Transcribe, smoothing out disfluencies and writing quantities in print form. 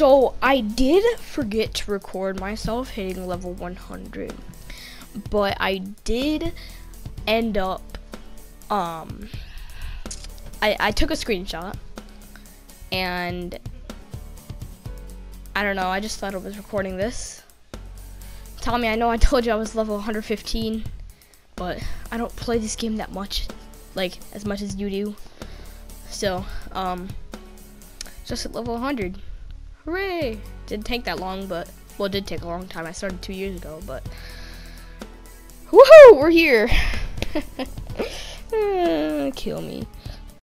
So I did forget to record myself hitting level 100, but I did end up, I took a screenshot, and I don't know, I just thought I was recording this. Tommy, I know I told you I was level 115, but I don't play this game that much, like as much as you do. So, just at level 100. Hooray! Didn't take that long, but, well, it did take a long time. I started 2 years ago, but, woohoo! We're here! Kill me.